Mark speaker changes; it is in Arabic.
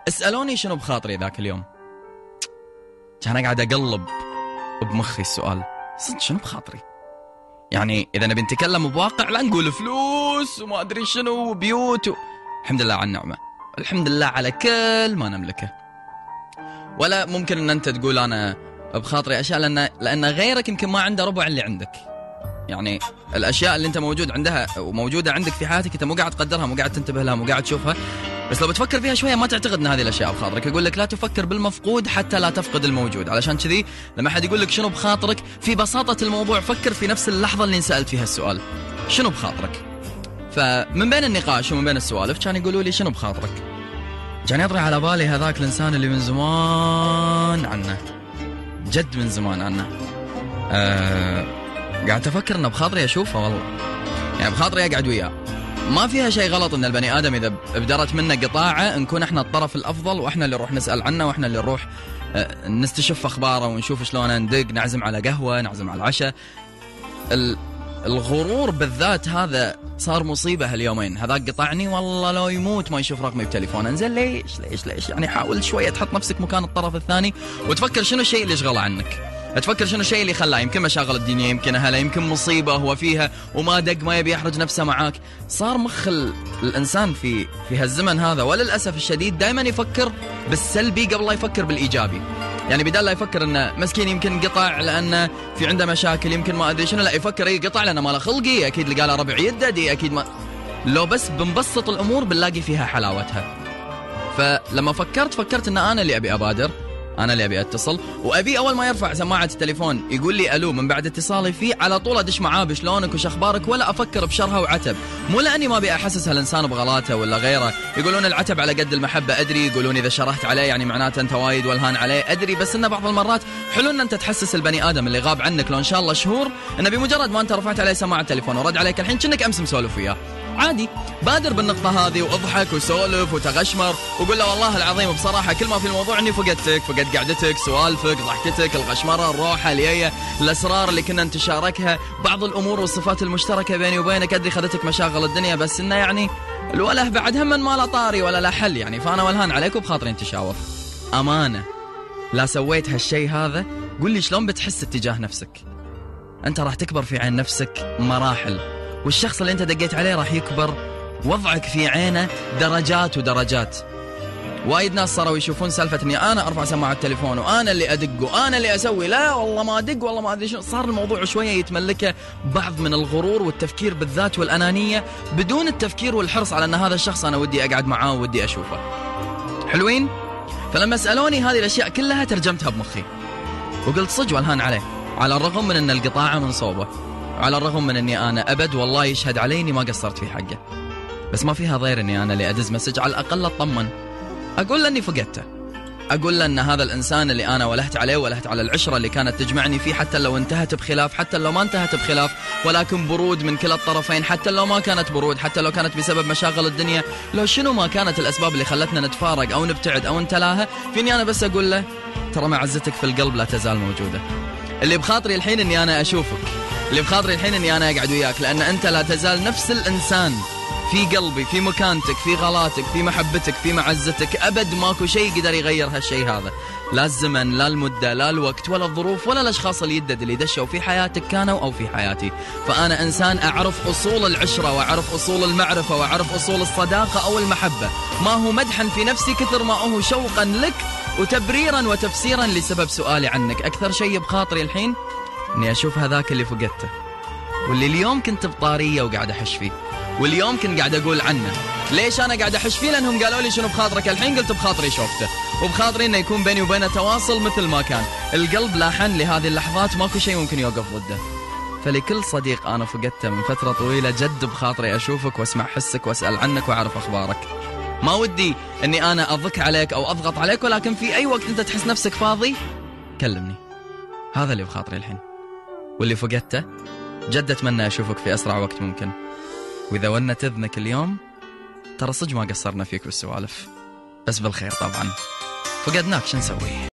Speaker 1: اسألوني شنو بخاطري ذاك اليوم، كان قاعد أقلب بمخي السؤال، صدق شنو بخاطري؟ يعني إذا نبي نتكلم بواقع لا نقول فلوس وما أدري شنو وبيوت الحمد لله على النعمة، الحمد لله على كل ما نملكه. ولا ممكن أن أنت تقول أنا بخاطري أشياء لأن غيرك يمكن ما عنده ربع اللي عندك. يعني الأشياء اللي أنت موجود عندها وموجودة عندك في حياتك أنت مو قاعد تقدرها، مو قاعد تنتبه لها، مو قاعد تشوفها، بس لو بتفكر فيها شوية ما تعتقد أن هذه الأشياء بخاطرك. يقول لك لا تفكر بالمفقود حتى لا تفقد الموجود. علشان كذي لما حد يقول لك شنو بخاطرك، في بساطة الموضوع فكر في نفس اللحظة اللي انسألت فيها السؤال شنو بخاطرك. فمن بين النقاش ومن بين السوالف كان يقولوا لي شنو بخاطرك، كان يطري على بالي هذاك الإنسان اللي من زمان عنه، جد من زمان عنه. قاعد أفكر أنه بخاطري أشوفه والله، يعني بخاطري أقعد وياه. ما فيها شيء غلط ان البني ادم اذا بدرت منه قطاعه نكون احنا الطرف الافضل واحنا اللي نروح نسال عنه واحنا اللي نروح نستشف اخباره ونشوف شلون ندق، نعزم على قهوه، نعزم على عشاء. الغرور بالذات هذا صار مصيبه هاليومين. هذاك قطعني والله لو يموت ما يشوف رقمي بتليفونه. انزين ليش يعني حاول شويه تحط نفسك مكان الطرف الثاني وتفكر شنو الشيء اللي يشغله عنك، تفكر شنو الشيء اللي خلاه، يمكن مشاغل الدنيا، يمكن أهله، يمكن مصيبة هو فيها وما دق، ما يبي يحرج نفسه معاك. صار مخ الإنسان في هالزمن هذا وللأسف الشديد دائما يفكر بالسلبي قبل لا يفكر بالإيجابي. يعني بدال لا يفكر انه مسكين يمكن قطع لانه في عنده مشاكل، يمكن ما ادري شنو، لا يفكر قطع لانه ما له خلقي، اكيد لقى له ربع يده دي، اكيد ما. لو بس بنبسط الامور بنلاقي فيها حلاوتها. فلما فكرت ان انا اللي ابي ابادر، انا اللي ابي اتصل، وابي اول ما يرفع سماعه التليفون يقول لي الو من بعد اتصالي فيه على طول ادش معاه بشلونك وش اخبارك، ولا افكر بشرها وعتب. مو لاني ما ابي احسس هالانسان بغلاته ولا غيره. يقولون العتب على قد المحبه، ادري. يقولون اذا شرحت عليه يعني معناته انت وايد والهان عليه، ادري. بس انه بعض المرات حلو ان انت تحسس البني ادم اللي غاب عنك لو ان شاء الله شهور انه بمجرد ما انت رفعت عليه سماعه التليفون ورد عليك الحين كأنك امس مسولف وياه عادي. بادر بالنقطة هذه واضحك وسولف وتغشمر وقول له والله العظيم بصراحة كل ما في الموضوع اني فقدتك، فقد قعدتك، سوالفك، ضحكتك، الغشمرة، الروحة، الياية، الاسرار اللي كنا نتشاركها، بعض الامور والصفات المشتركة بيني وبينك. ادري خذتك مشاغل الدنيا بس انه يعني الوله بعد هم ما لا طاري ولا لا حل يعني، فانا والهان عليك وبخاطري نتشاور. امانة لا سويت هالشيء هذا قول لي شلون بتحس اتجاه نفسك. انت راح تكبر في عين نفسك مراحل، والشخص اللي انت دقيت عليه راح يكبر وضعك في عينه درجات ودرجات. وايد ناس صاروا يشوفون سالفة اني انا ارفع سماعة التليفون وانا اللي ادق وانا اللي اسوي، لا والله ما ادق والله ما ادري شنو. صار الموضوع شوية يتملكه بعض من الغرور والتفكير بالذات والانانية بدون التفكير والحرص على ان هذا الشخص انا ودي اقعد معاه وودي اشوفه. حلوين؟ فلما سألوني هذه الاشياء كلها ترجمتها بمخي وقلت صدق والهان عليه، على الرغم من ان القطاعة من صوبه، على الرغم من اني انا ابد والله يشهد علي اني ما قصرت في حقه، بس ما فيها غير اني انا اللي ادز مسج على الاقل اطمن، اقول له اني فقدته، اقول له ان هذا الانسان اللي انا ولهت عليه ولهت على العشره اللي كانت تجمعني فيه، حتى لو انتهت بخلاف، حتى لو ما انتهت بخلاف، ولكن برود من كلا الطرفين، حتى لو ما كانت برود، حتى لو كانت بسبب مشاغل الدنيا، لو شنو ما كانت الاسباب اللي خلتنا نتفارق او نبتعد او نتلاها، فيني انا بس اقول له ترى معزتك في القلب لا تزال موجوده. اللي بخاطري الحين اني انا اشوفك، اللي بخاطري الحين اني انا اقعد وياك، لان انت لا تزال نفس الانسان في قلبي، في مكانتك، في غلاتك، في محبتك، في معزتك. ابد ماكو شيء قدر يغير هالشيء هذا، لا الزمن، لا المده، لا الوقت، ولا الظروف، ولا الاشخاص اللي يدد اللي دشوا في حياتك كانوا او في حياتي. فانا انسان اعرف اصول العشره واعرف اصول المعرفه واعرف اصول الصداقه او المحبه، ما هو مدحا في نفسي كثر ما هو شوقا لك وتبريرا وتفسيرا لسبب سؤالي عنك. اكثر شيء بخاطري الحين اني اشوف هذاك اللي فقدته، واللي اليوم كنت بطاريه وقاعد احش فيه، واليوم كنت قاعد اقول عنه. ليش انا قاعد احش فيه؟ لانهم قالوا لي شنو بخاطرك الحين، قلت بخاطري شوفته، وبخاطري انه يكون بيني وبينه تواصل مثل ما كان. القلب لاحن لهذه اللحظات، ماكو شيء ممكن يوقف ضده. فلكل صديق انا فقدته من فتره طويله جد بخاطري اشوفك واسمع حسك واسال عنك واعرف اخبارك. ما ودي اني انا اضك عليك او اضغط عليك، ولكن في اي وقت انت تحس نفسك فاضي كلمني. هذا اللي بخاطري الحين، واللي فقدته جد اتمنى اشوفك في اسرع وقت ممكن. واذا ونت اذنك اليوم ترى صدق ما قصرنا فيك بالسوالف، بس بالخير طبعا. فقدناك شو نسوي؟